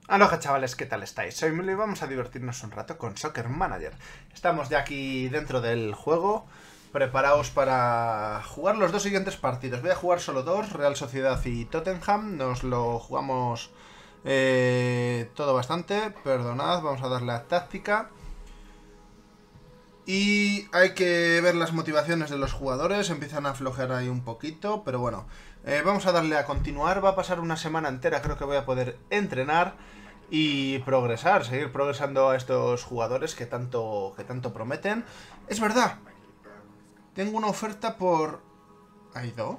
Aloha chavales, ¿qué tal estáis? Soy Milo y vamos a divertirnos un rato con Soccer Manager. Estamos ya aquí dentro del juego, preparaos para jugar los dos siguientes partidos. Voy a jugar solo dos, Real Sociedad y Tottenham. Nos lo jugamos todo bastante, perdonad, vamos a darle a táctica. Y hay que ver las motivaciones de los jugadores, empiezan a flojear ahí un poquito, pero bueno, vamos a darle a continuar. Va a pasar una semana entera, creo que voy a poder entrenar y progresar, seguir progresando a estos jugadores que tanto prometen. Es verdad, tengo una oferta por... ¿Aido?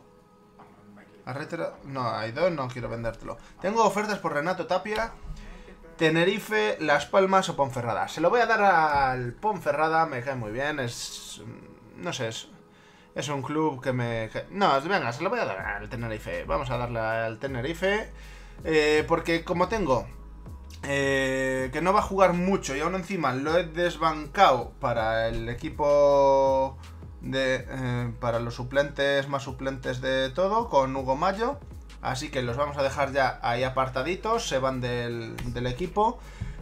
No, Aido no quiero vendértelo. Tengo ofertas por Renato Tapia, Tenerife, Las Palmas o Ponferrada. Se lo voy a dar al Ponferrada, me cae muy bien, es... no sé, es un club que me... No, venga, se lo voy a dar al Tenerife. Vamos a darle al Tenerife, porque como tengo... que no va a jugar mucho y aún encima lo he desbancado para el equipo de... para los suplentes más suplentes de todo, con Hugo Mayo. Así que los vamos a dejar ya ahí apartaditos, se van del equipo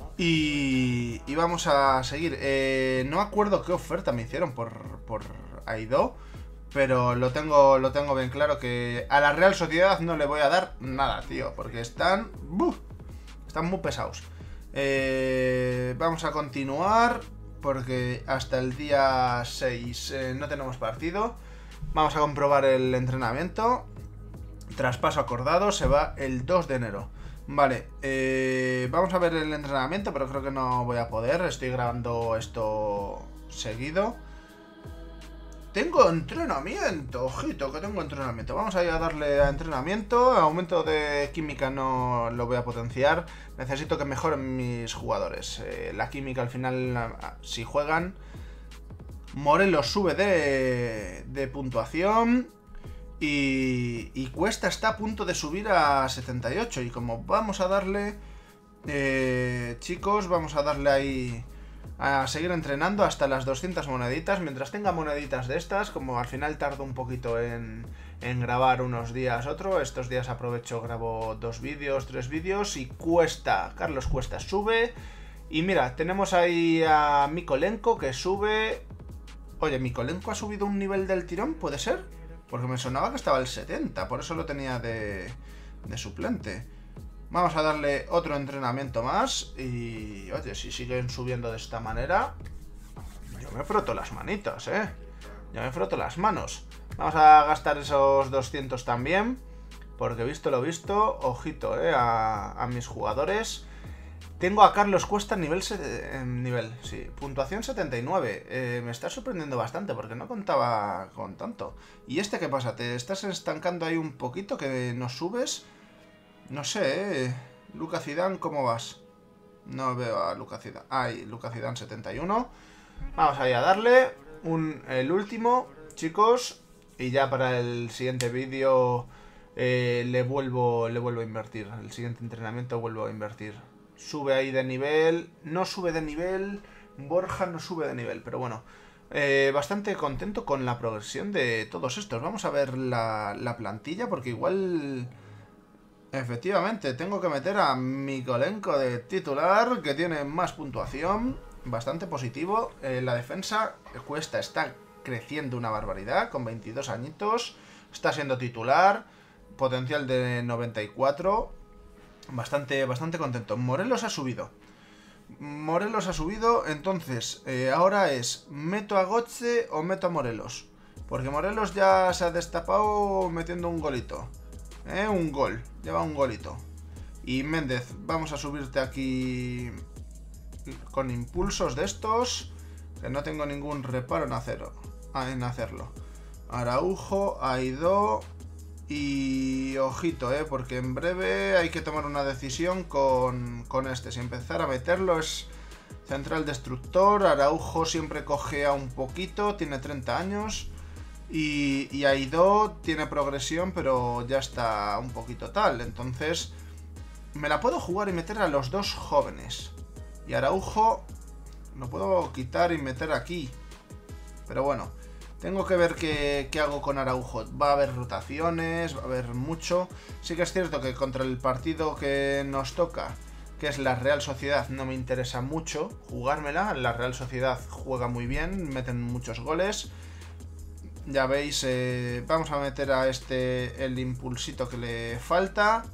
y vamos a seguir. No acuerdo qué oferta me hicieron por Aido, pero lo tengo bien claro que a la Real Sociedad no le voy a dar nada, tío, porque están muy pesados. Vamos a continuar porque hasta el día 6 no tenemos partido. Vamos a comprobar el entrenamiento. Traspaso acordado, se va el 2 de enero. Vale, vamos a ver el entrenamiento, pero creo que no voy a poder. Estoy grabando esto seguido. Tengo entrenamiento, ojito que tengo entrenamiento. Vamos a ir a darle a entrenamiento. Aumento de química no lo voy a potenciar. Necesito que mejoren mis jugadores. La química al final, si juegan... Morelos sube de puntuación. Y Cuesta está a punto de subir a 78. Y como vamos a darle... chicos, vamos a darle ahí... a seguir entrenando hasta las 200 moneditas. Mientras tenga moneditas de estas, como al final tardo un poquito en grabar unos días otro, estos días aprovecho, grabo 2 vídeos, 3 vídeos. Y Carlos Cuesta sube. Y mira, tenemos ahí a Mikolenko que sube. Oye, ¿Mikolenko ha subido un nivel del tirón? ¿Puede ser? Porque me sonaba que estaba al 70, por eso lo tenía de suplente. Vamos a darle otro entrenamiento más. Y, oye, si siguen subiendo de esta manera, yo me froto las manitas, yo me froto las manos. Vamos a gastar esos 200 también, porque visto lo visto, ojito, a mis jugadores. Tengo a Carlos Cuesta puntuación 79. Me está sorprendiendo bastante porque no contaba con tanto. ¿Y este qué pasa? ¿Te estás estancando ahí un poquito que no subes? No sé, Lucas Zidane, ¿cómo vas? No veo a Lucas Zidane. Ay, Lucas Zidane 71. Vamos ahí a darle el último, chicos. Y ya para el siguiente vídeo le vuelvo a invertir. El siguiente entrenamiento vuelvo a invertir. Sube ahí de nivel. No sube de nivel. Borja no sube de nivel. Pero bueno, bastante contento con la progresión de todos estos. Vamos a ver la plantilla porque igual... Efectivamente, tengo que meter a Mikolenko de titular, que tiene más puntuación. Bastante positivo. La defensa, Cuesta está creciendo una barbaridad, con 22 añitos. Está siendo titular. Potencial de 94. Bastante contento. Morelos ha subido. Entonces, ahora es, ¿meto a Götze o meto a Morelos? Porque Morelos ya se ha destapado metiendo un golito. Un gol, lleva un golito. Y Méndez, vamos a subirte aquí con impulsos de estos, que no tengo ningún reparo en hacerlo. Araujo, Aido. Y ojito, porque en breve hay que tomar una decisión con este. Si empezar a meterlo es central destructor. Araujo siempre cojea un poquito, tiene 30 años. Y Aido tiene progresión, pero ya está un poquito tal. Entonces me la puedo jugar y meter a los dos jóvenes. Y Araujo lo puedo quitar y meter aquí. Pero bueno, tengo que ver qué hago con Araujo. Va a haber rotaciones, va a haber mucho. Sí que es cierto que contra el partido que nos toca, que es la Real Sociedad, no me interesa mucho jugármela. La Real Sociedad juega muy bien, meten muchos goles. Ya veis, vamos a meter a este el impulsito que le falta.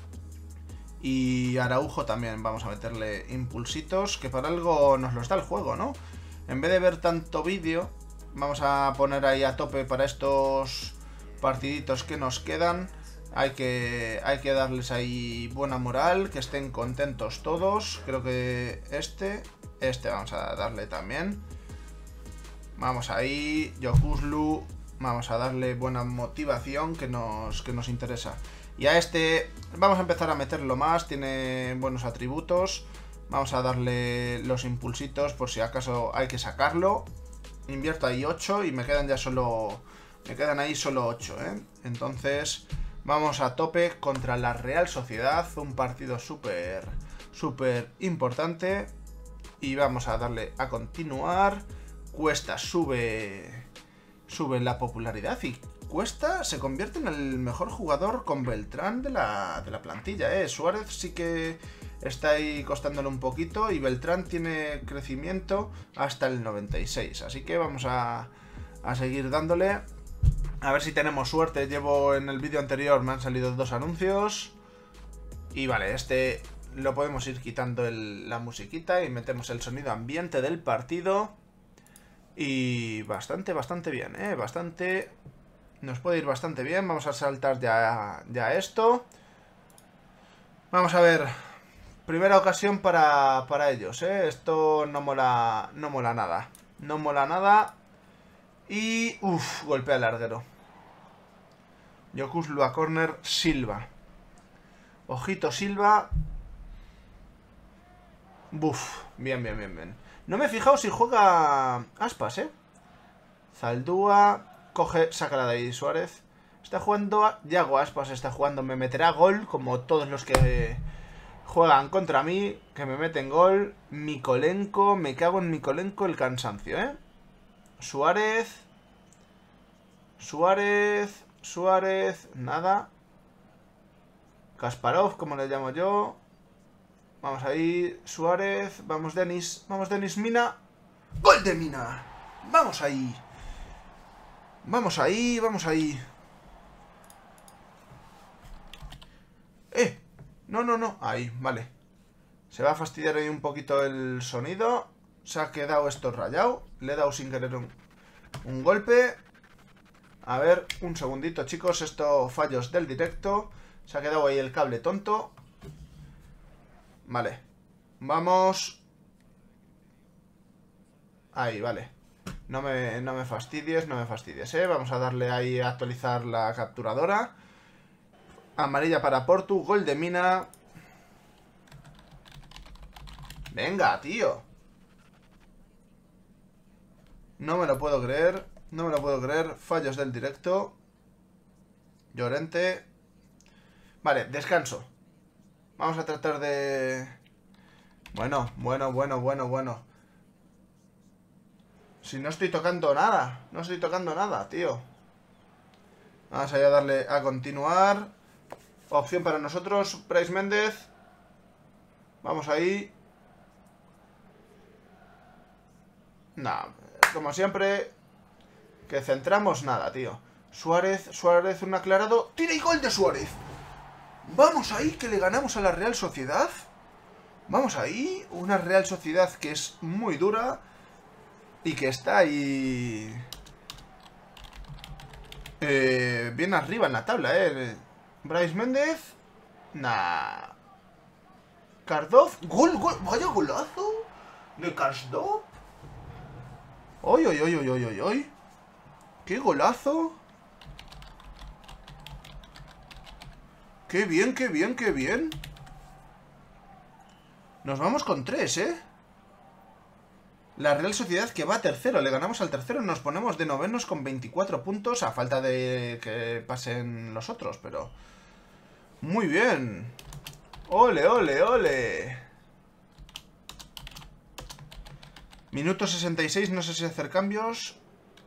Y Araujo también, vamos a meterle impulsitos, que para algo nos los da el juego, ¿no? En vez de ver tanto vídeo, vamos a poner ahí a tope para estos partiditos que nos quedan. Hay que darles ahí buena moral, que estén contentos todos. Creo que este vamos a darle también. Vamos ahí, Yokuslu, vamos a darle buena motivación que nos interesa. Y a este vamos a empezar a meterlo más, tiene buenos atributos. Vamos a darle los impulsitos por si acaso hay que sacarlo. Invierto ahí 8 y me quedan ya solo... Me quedan ahí solo 8, ¿eh? Entonces vamos a tope contra la Real Sociedad. Un partido súper importante. Y vamos a darle a continuar. Cuesta sube la popularidad y Cuesta se convierte en el mejor jugador con Beltrán de la plantilla, ¿eh? Suárez sí que está ahí costándole un poquito y Beltrán tiene crecimiento hasta el 96. Así que vamos a seguir dándole. A ver si tenemos suerte. En el vídeo anterior me han salido 2 anuncios. Y vale, este lo podemos ir quitando la musiquita y metemos el sonido ambiente del partido. Y bastante bien, ¿eh? Nos puede ir bastante bien. Vamos a saltar ya esto. Vamos a ver. Primera ocasión para ellos, ¿eh? Esto no mola nada. No mola nada. Y... Uff, golpea el larguero. Yokuslu a corner, Silva. Ojito Silva. Buf, bien. No me he fijado si juega Aspas, ¿eh? Zaldúa... Sácala de ahí, Suárez. Está jugando... Yago Aspas está jugando. Me meterá gol, como todos los que juegan contra mí. Que me meten gol. Mikolenko. Me cago en Mikolenko el cansancio, ¿eh? Suárez. Nada. Kasparov, como le llamo yo. Vamos ahí. Suárez. Vamos, Denis. Mina. ¡Gol de Mina! ¡Vamos ahí! Vamos ahí. No. Ahí, vale. Se va a fastidiar ahí un poquito el sonido. Se ha quedado esto rayado. Le he dado sin querer un golpe. A ver, un segundito, chicos. Esto, fallos del directo. Se ha quedado ahí el cable tonto. Vale. Vamos. Ahí, vale. No me fastidies, ¿eh? Vamos a darle ahí a actualizar la capturadora. Amarilla para Portu, gol de Mina. Venga, tío. No me lo puedo creer. Fallos del directo. Llorente. Vale, descanso. Vamos a tratar de... Bueno. Si no estoy tocando nada. Tío. Vamos a darle a continuar. Opción para nosotros, Brais Méndez. Vamos ahí. Nah, como siempre. Que centramos nada, tío. Suárez, un aclarado. ¡Tira y gol de Suárez! Vamos ahí, que le ganamos a la Real Sociedad. Vamos ahí. Una Real Sociedad que es muy dura. Y que está ahí... bien arriba en la tabla, Brais Méndez. Nah. Kardov. Gol. Vaya golazo. De Kardov. ¡Oy! ¡Qué golazo! ¡Qué bien! Nos vamos con 3, ¿eh? La Real Sociedad que va a tercero. Le ganamos al tercero. Nos ponemos de novenos con 24 puntos. A falta de que pasen los otros, pero... Muy bien. ¡Ole! Minuto 66. No sé si hacer cambios.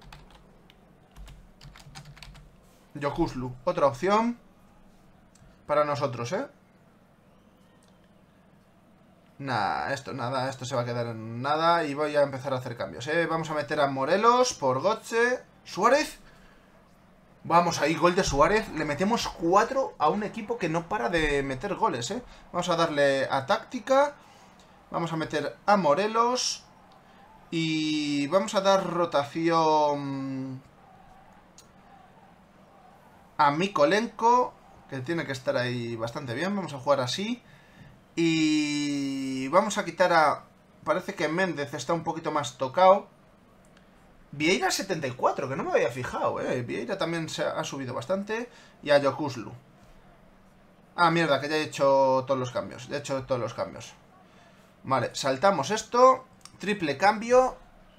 Yokuslu. Otra opción. Para nosotros, ¿eh? Nada, esto se va a quedar en nada y voy a empezar a hacer cambios, Vamos a meter a Morelos por Götze. Suárez. Vamos ahí, gol de Suárez. Le metemos 4 a un equipo que no para de meter goles, Vamos a darle a táctica. Vamos a meter a Morelos. Y vamos a dar rotación a Mykolenko, que tiene que estar ahí bastante bien. Vamos a jugar así. Y vamos a quitar a... Parece que Méndez está un poquito más tocado. Vieira 74, que no me había fijado, Vieira también se ha subido bastante. Y a Yokuslu. Ah, mierda, que ya he hecho todos los cambios. Vale, saltamos esto. Triple cambio.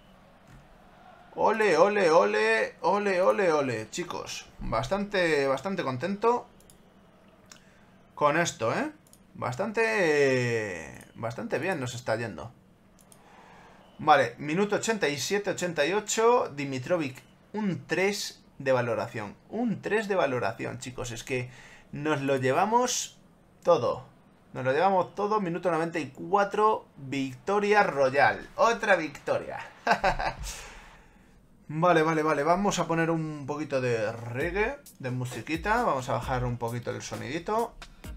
Ole, ole, ole. Ole, ole, ole. Chicos, bastante contento con esto, Bastante bien nos está yendo. Vale, minuto 87-88. Dimitrovic, un 3 de valoración. Un 3 de valoración, chicos. Es que nos lo llevamos todo. Minuto 94. Victoria Royal. Otra victoria. Vale. Vamos a poner un poquito de reggae, de musiquita. Vamos a bajar un poquito el sonidito.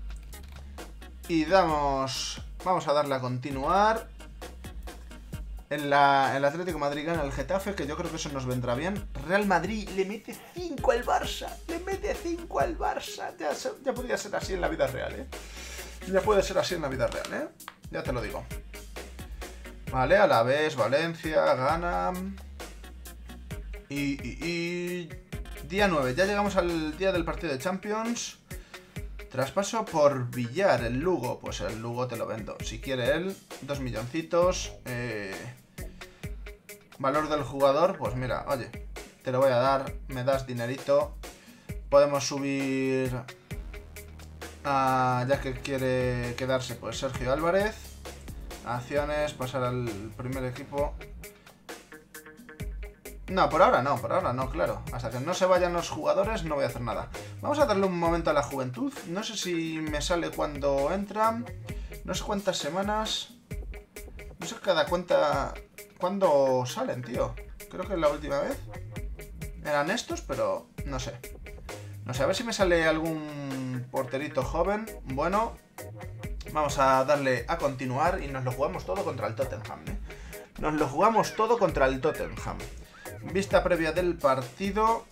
Y vamos a darle a continuar. El Atlético de Madrid gana el Getafe, que yo creo que eso nos vendrá bien. Real Madrid le mete 5 al Barça. Ya podría ser así en la vida real, Ya puede ser así en la vida real, Ya te lo digo. Vale, Alavés, Valencia, gana. Y día 9. Ya llegamos al día del partido de Champions. Traspaso por Villar, el Lugo. Pues el Lugo te lo vendo. Si quiere él, 2 milloncitos. Valor del jugador, pues mira, oye, te lo voy a dar. Me das dinerito. Podemos subir a, ya que quiere quedarse, pues Sergio Álvarez. Acciones, pasar al primer equipo. No, por ahora no, claro. Hasta que no se vayan los jugadores no voy a hacer nada. Vamos a darle un momento a la juventud. No sé si me sale cuando entran. No sé cuántas semanas. No sé cada cuenta cuándo salen, tío. Creo que la última vez eran estos, pero no sé. No sé, a ver si me sale algún porterito joven. Bueno, vamos a darle a continuar y nos lo jugamos todo contra el Tottenham, Nos lo jugamos todo contra el Tottenham. Vista previa del partido.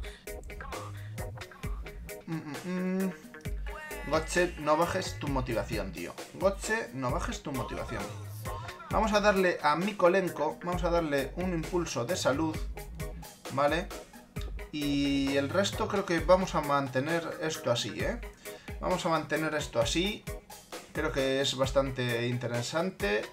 Götze, no bajes tu motivación, tío. Götze, no bajes tu motivación. Vamos a darle a Mykolenko. Vamos a darle un impulso de salud. Vale. Y el resto creo que vamos a mantener esto así, Vamos a mantener esto así. Creo que es bastante interesante.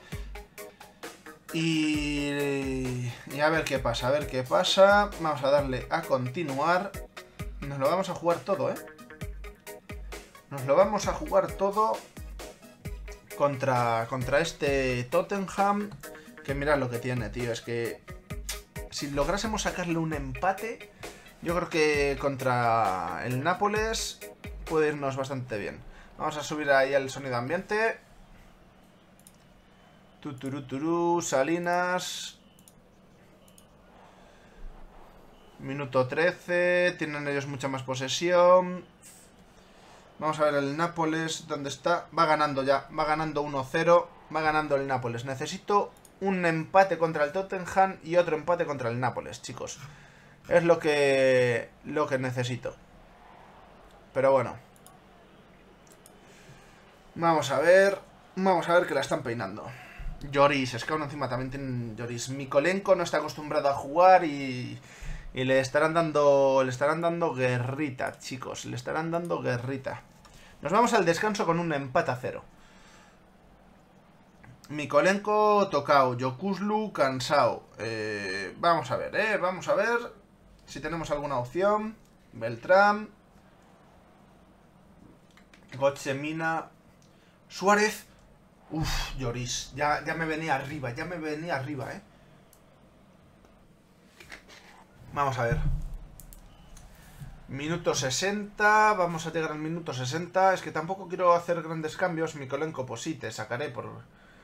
Y a ver qué pasa, Vamos a darle a continuar. Nos lo vamos a jugar todo, Nos lo vamos a jugar todo contra este Tottenham. Que mirad lo que tiene, tío. Es que si lográsemos sacarle un empate, yo creo que contra el Nápoles puede irnos bastante bien. Vamos a subir ahí el sonido ambiente. Tuturuturu, Salinas. Minuto 13. Tienen ellos mucha más posesión. Vamos a ver el Nápoles. ¿Dónde está? Va ganando ya. Va ganando 1-0. Va ganando el Nápoles. Necesito un empate contra el Tottenham y otro empate contra el Nápoles, chicos. Es lo que necesito. Pero bueno. Vamos a ver. Vamos a ver que la están peinando. Lloris, es que aún encima también tienen Lloris. Mykolenko no está acostumbrado a jugar y le estarán dando guerrita, chicos. Le estarán dando guerrita. Nos vamos al descanso con un empate a 0. Mykolenko tocado, Yokuslu cansado. Vamos a ver, vamos a ver si tenemos alguna opción. Beltrán, Götze, Mina, Suárez. Uf, Lloris, ya me venía arriba, Vamos a ver. Minuto 60, vamos a llegar al minuto 60. Es que tampoco quiero hacer grandes cambios. Mykolenko, pues sí, te sacaré por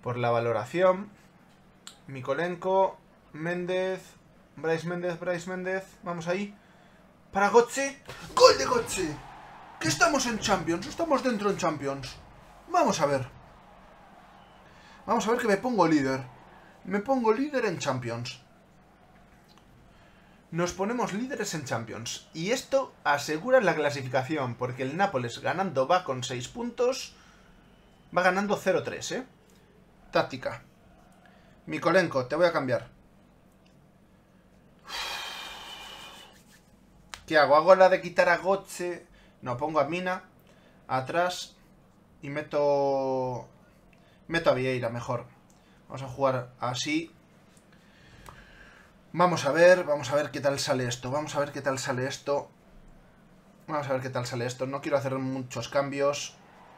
por la valoración. Mikolenko, Méndez, Bryce Méndez. Vamos ahí. Para Götze. ¡Gol de Götze! Que estamos en Champions. Estamos dentro en Champions. Vamos a ver. Vamos a ver que me pongo líder. Me pongo líder en Champions. Nos ponemos líderes en Champions. Y esto asegura la clasificación. Porque el Nápoles ganando va con 6 puntos. Va ganando 0-3, ¿eh? Táctica. Mikolenko, te voy a cambiar. ¿Qué hago? ¿Hago la de quitar a Götze? No, pongo a Mina atrás y meto a Vieira mejor. Vamos a jugar así. Vamos a ver qué tal sale esto. Vamos a ver qué tal sale esto. No quiero hacer muchos cambios,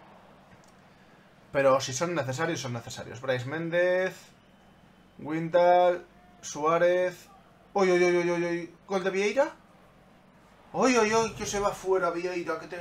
pero si son necesarios, son necesarios. Bryce Méndez, Windal, Suárez. ¡Uy! ¿Gol de Vieira? ¡Uy! Que se va fuera Vieira, que te...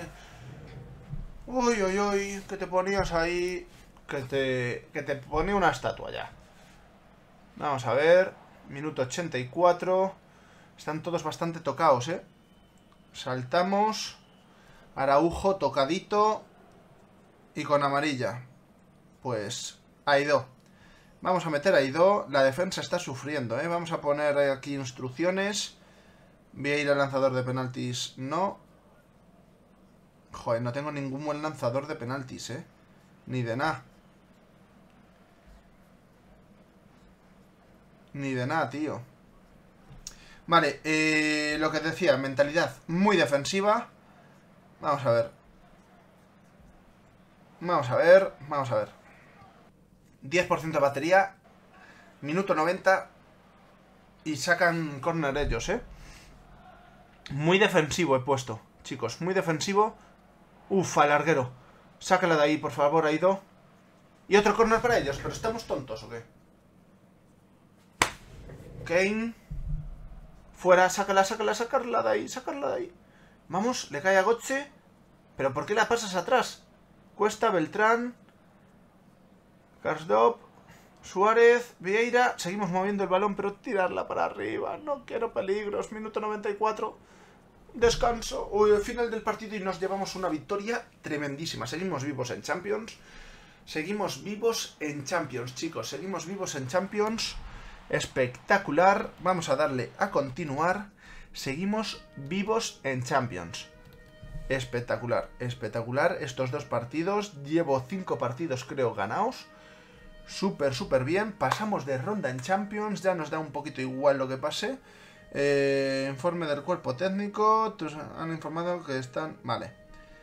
¡Uy! Que te ponías ahí... Que te pone una estatua ya. Vamos a ver. Minuto 84. Están todos bastante tocados, ¿eh? Saltamos. Araujo tocadito. Y con amarilla. Pues... Aidó. Vamos a meter a Aidó. La defensa está sufriendo, ¿eh? Vamos a poner aquí instrucciones. Vieira lanzador de penaltis. No. Joder, no tengo ningún buen lanzador de penaltis, ¿eh? Ni de nada. Ni de nada, tío. Vale, lo que decía, mentalidad muy defensiva. Vamos a ver. Vamos a ver. 10% de batería. Minuto 90. Y sacan córner ellos, ¿eh? Muy defensivo he puesto, chicos. Muy defensivo. Uf, al larguero. Sácala de ahí, por favor, Aidó. Y otro córner para ellos. ¿Pero estamos tontos o qué? Kane. Fuera, sácala de ahí. Vamos, le cae a Götze. ¿Pero por qué la pasas atrás? Cuesta, Beltrán. Karsdorp. Suárez, Vieira. Seguimos moviendo el balón, pero tirarla para arriba. No quiero peligros. Minuto 94. Descanso. Uy, el final del partido y nos llevamos una victoria tremendísima. Seguimos vivos en Champions. Chicos. Seguimos vivos en Champions. Espectacular. Vamos a darle a continuar. Seguimos vivos en Champions. Espectacular. Estos dos partidos. Llevo 5 partidos, creo, ganados. Súper bien. Pasamos de ronda en Champions. Ya nos da un poquito igual lo que pase. Informe del cuerpo técnico. Han informado que están... Vale.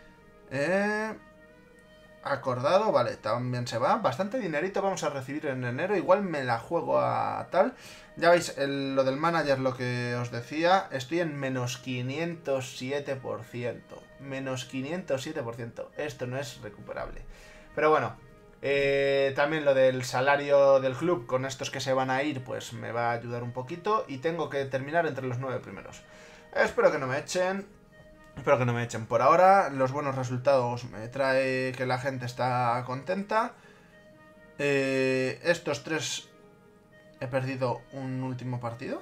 Acordado. Vale, también se va. Bastante dinerito vamos a recibir en enero. Igual me la juego a tal. Ya veis lo del manager, lo que os decía. Estoy en menos 507%. Menos 507%. Esto no es recuperable. Pero bueno. También lo del salario del club con estos que se van a ir, pues me va a ayudar un poquito. Y tengo que terminar entre los 9 primeros. Espero que no me echen. Por ahora los buenos resultados me trae que la gente está contenta. Estos 3 he perdido un último partido.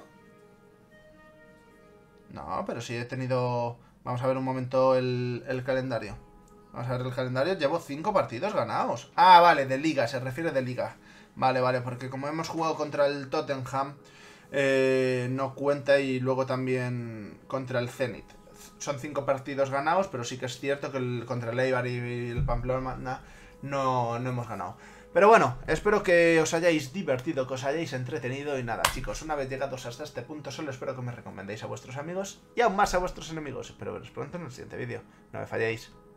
No, pero sí he tenido... Vamos a ver un momento el calendario. Vamos a ver el calendario. Llevo 5 partidos ganados. Ah, vale, de liga, se refiere de liga. Vale, porque como hemos jugado contra el Tottenham, no cuenta, y luego también contra el Zenit. Son 5 partidos ganados, pero sí que es cierto que contra el Eibar y el Pamplona no hemos ganado. Pero bueno, espero que os hayáis divertido, que os hayáis entretenido. Y nada, chicos, una vez llegados hasta este punto, solo espero que me recomendéis a vuestros amigos y aún más a vuestros enemigos. Espero veros pronto en el siguiente vídeo. No me falléis.